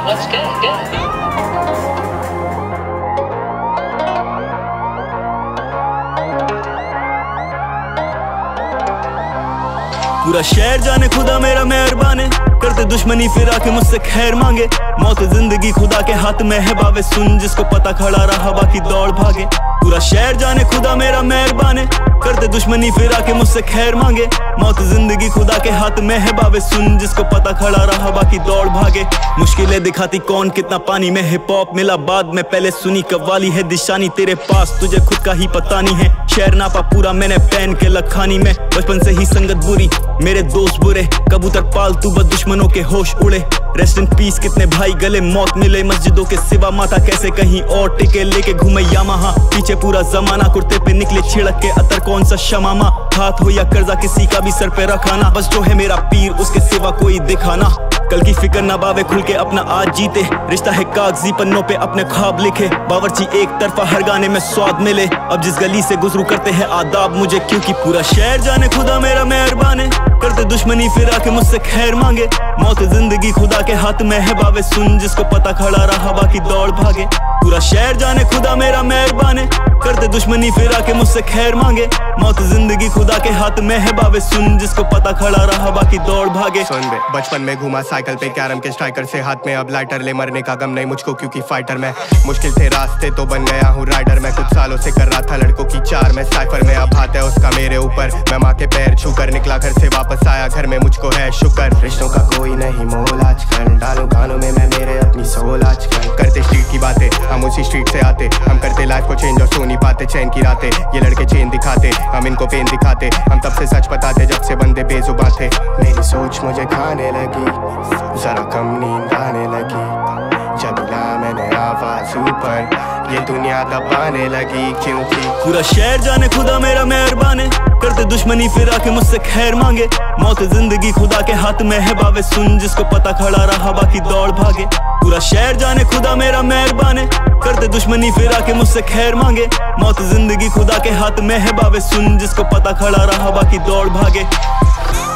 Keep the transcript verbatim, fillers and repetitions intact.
Let's go, go. पूरा शहर जाने खुदा मेरा मेहरबान है, करते दुश्मनी फिर आके मुझसे खैर मांगे। मौत जिंदगी खुदा के हाथ में है, बावे सुन जिसको पता खड़ा रहा बाकी दौड़ भागे। पूरा शहर जाने खुदा मेरा मेहरबान है, करते दुश्मनी फिर आके मुझसे खैर मांगे। मौत जिंदगी खुदा के हाथ में है, बावे सुन जिसको पता खड़ा रहा बाकी दौड़ भागे। मुश्किलें दिखाती कौन कितना पानी में, हिप हॉप मिला बाद में, पहले सुनी कव्वाली है दिशानी तेरे पास, तुझे खुद का ही पता नहीं है। शहर नापा पूरा मैंने पहन के लखानी में, बचपन से ही संगत बुरी मेरे दोस्त बुरे, कबूतर पालतू बद दुश्मनों के होश उड़े। रेस्ट इन पीस कितने भाई गले मौत मिले, मस्जिदों के सिवा माता कैसे कहीं और टिके, लेके घूमे यामाहा पीछे पूरा जमाना, कुर्ते पे निकले छिड़क के अतर कौन सा शमामा, हाथ हो या कर्जा किसी का भी सर पे रखाना, बस जो है मेरा पीर उसके सिवा कोई दिखाना। कल की फिक्र ना बावे खुल के अपना आज जीते, रिश्ता है कागजी पन्नों पे अपने ख्वाब लिखे, बावर्ची एक तरफा हर गाने में स्वाद मिले। अब जिस गली से गुजरू करते हैं आदाब मुझे, क्योंकि पूरा शहर जाने खुदा मेरा मेहरबान है, करते दुश्मनी फिर आके मुझसे खैर मांगे। मौत जिंदगी खुदा के हाथ में है, बावे सुन जिसको पता खड़ा रहा बाकी दौड़ भागे। पूरा शहर जाने खुदा मेरा मेहरबान है, करते दुश्मनी फिर आके मुझसे खैर मांगे। मौत जिंदगी खुदा के हाथ में है, बावे सुन जिसको पता खड़ा रहा बाकी दौड़ भागे। सुन बे, बचपन में घुमा साइकिल पे कैरम के स्ट्राइकर से, हाथ में अब लाइटर ले, मरने का गम नहीं मुझको क्योंकि फाइटर में। मुश्किल थे रास्ते तो बन गया हूँ राइडर मैं, कुछ सालों से कर रहा था लड़कों की चार में साइफर में, अब हाथ है उसका मेरे ऊपर, मैं माँ के पैर छू कर निकला घर से वापस आया, घर में मुझको है शुक्र। रिश्तों का कोई नहीं मोल आजकल, डालो गानों में मैं मेरे अपनी सोल आजकल, करते स्ट्रीट की बातें हम उसी स्ट्रीट से आते, हम करते लाइफ को चेंज और सो नहीं पाते चैन की रातें, ये लड़के चेन दिखाते हम इनको पेन दिखाते, हम तब से सच बताते जब से बंदे बेजुबान थे। मेरी सोच मुझे खाने लगी, जरा कम नींद आने लगी, जब मिला मैंने आवाज ऊपर, ये दुनिया दबाने लगी क्योंकि पूरा शहर जाने खुदा मेरा मेहरबान है, करते दुश्मनी फिर आके मुझसे खैर मांगे। मौत जिंदगी खुदा के हाथ में है, बावे सुन जिसको पता खड़ा रहा बाकी दौड़ भागे। पूरा शहर जाने खुदा मेरा मेहरबान है, करते दुश्मनी फिर आके मुझसे खैर मांगे। मौत जिंदगी खुदा के हाथ में है, बावे सुन जिसको पता खड़ा रहा बाकी दौड़ भागे।